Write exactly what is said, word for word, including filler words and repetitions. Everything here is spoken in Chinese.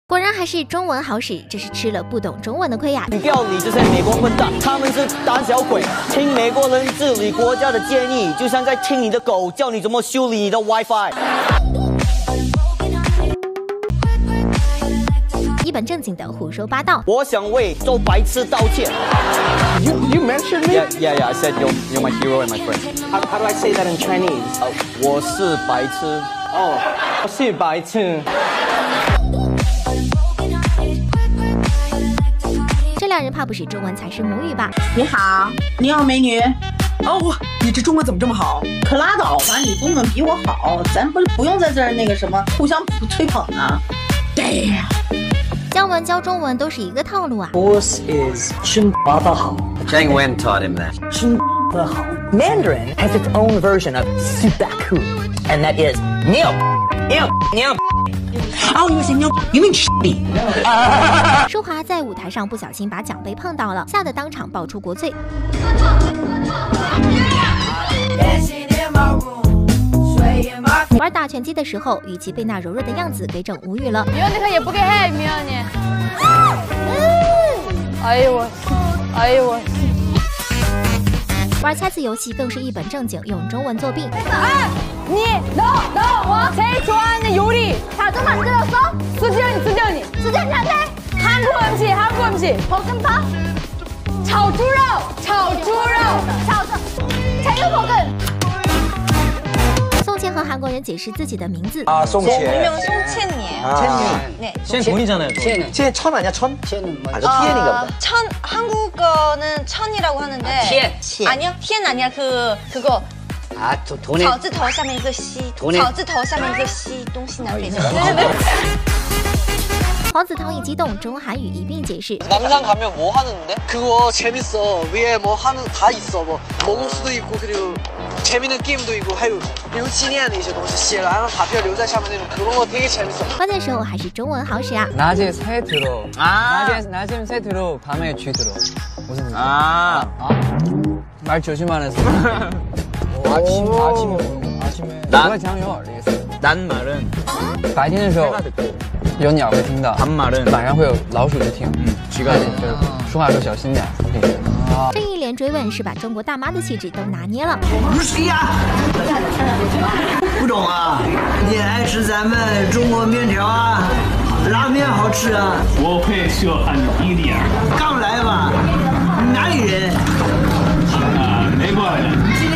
果然还是中文好使，这是吃了不懂中文的亏呀！ 不要理这些美国混蛋，他们是胆小鬼。听美国人治理国家的建议，就像在听你的狗教你怎么修理你的 WiFi。 一本正经的胡说八道。 我想为做白痴道歉。 You you mentioned me? Yeah, yeah, yeah. I said you're you're my hero and my friend. How, how do I say that in Chinese? 呃，我是白痴。 哦，我是白痴。 这两人怕不是中文才是母语吧？ 你好，你好，美女。哦，你这中文怎么这么好？可拉倒吧，你中文比我好，咱不不用在这儿那个什么互相吹捧啊。Damn。 姜文教中文都是一个套路啊。 Boss is 真巴的好。 Zhang Wen taught him that. 真的好。Mandarin has its own version of super cool, and that is 牛牛牛。 哦，你写牛，明明吃你。 舒华在舞台上不小心把奖杯碰到了，吓得当场爆出国罪。玩打拳击的时候，雨琦被那柔弱的样子给整无语了。 미연이가 예쁘게 해, 미연이. 아이고, 아이고. 玩猜字游戏更是一本正经用中文作弊。 니, 너, 너, 뭐 제일 좋아하는 요리 자주 만들었어? 수지언니, 수지언니. 수지언니한테 한국 음식, 한국 음식. 볶음밥,炒猪肉, 炒猪肉, 炒猪, 제육볶음. 宋茜和韩国人解释自己的名字。 아, 송채. 본명 송첸이에요. 아, 네. 챈 돈이잖아요. 챈. 챈 천 아니야, 천? 챈은 아, 저 티엔인가 보다. 천 한국어는 천이라고 하는데. 티엔. 아니요, 티엔 아니야. 그 그거. 아, 도, 돈에. 草字头下面一个西，草字头下面一个西，东西南北中。对对对。 黄子韬一激动，中韩语一并解释。 남산 가면 뭐 하는데? 그거 재밌어. 위에 뭐 하는 다 있어. 뭐 먹을 수도 있고 그리고 재밌는 게임도 있고 还有留纪念的一些东西，写完了卡片留在下面那种，그런 거 되게 재밌어. 关键时候还是中文好使啊。 낮에 새 들어. 아. 낮에 낮에 새 들어. 밤에 쥐 들어. 무슨 뜻이야? 아. 아. 말 조심하면서. 아침 아침에 아침에. 누가 장요? 난 말은 白天的时候有鸟会听到，밤말은晚上会有老鼠去听。嗯，쥐가就是说话时候小心点。 这一连追问是把中国大妈的气质都拿捏了。 不是呀，不懂啊？你爱吃咱们中国面条啊，拉面好吃啊。 我会说汉语一点。 刚来吧，哪里人？ 啊，美国人。